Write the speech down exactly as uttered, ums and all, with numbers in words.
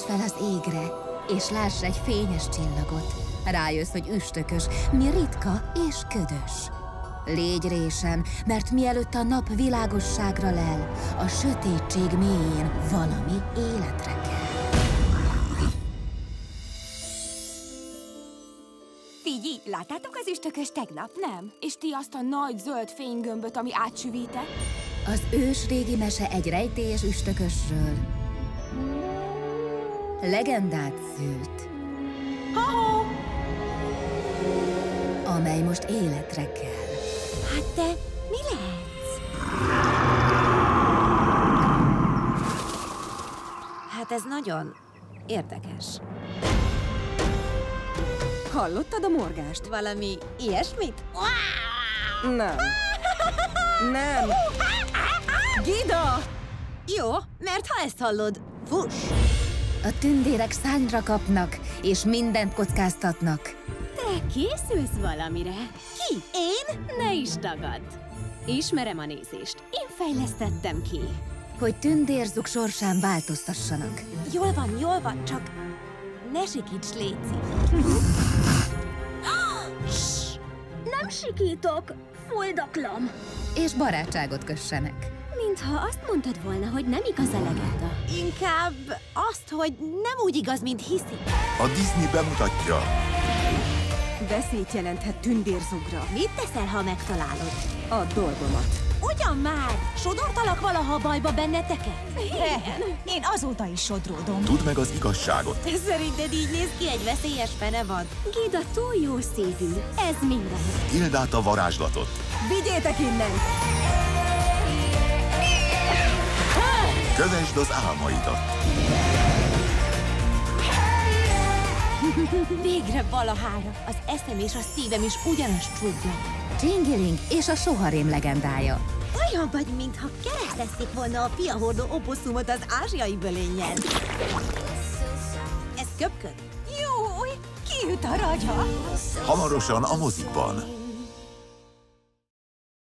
fel az égre, és láss egy fényes csillagot. Rájössz, hogy üstökös, mi ritka és ködös. Légy résem, mert mielőtt a nap világosságra lel, a sötétség mélyén valami életre kell. Figyelj, láttátok az üstökös tegnap, nem? És ti azt a nagy zöld fénygömböt, ami átsüvített? Az ős régi mese egy rejtélyes üstökösről legendát szült. Ha-ho! Amely most életre kell. Hát te mi lehetsz? Hát ez nagyon érdekes. Hallottad a morgást? Valami ilyesmit? Nem. Nem. Gida! Jó, mert ha ezt hallod, fuss! A tündérek szárnyra kapnak, és mindent kockáztatnak. Te készülsz valamire? Ki? Én? Ne is tagadd! Ismerem a nézést. Én fejlesztettem ki. Hogy tündérzuk sorsán változtassanak. Jól van, jól van, csak ne sikíts, léci. Nem sikítok, foldaklam. És barátságot kössenek. Mintha azt mondtad volna, hogy nem igaz a legenda. Inkább azt, hogy nem úgy igaz, mint hiszik. A Disney bemutatja. Veszélyt jelenthet tündérzugra. Mit teszel, ha megtalálod? A dolgomat. Ugyan már! Sodortalak valaha bajba benneteket? Igen, én azóta is sodródom. Tudd meg az igazságot. Szerinted így néz ki egy veszélyes fenevad? Gida túl jó szívű. Ez minden. Éld át a varázslatot. Vigyétek innen! Kövesd az álmaidat. Végre valahára. Az eszem és a szívem is ugyanazt csúgja. Csingiling és a soharém legendája. Olyan vagy, mintha keresztezték volna a piahordó oposszumot az ázsiai bölénnyel. Ez köpköd? Jó, kiüt a ragya. Hamarosan a mozikban.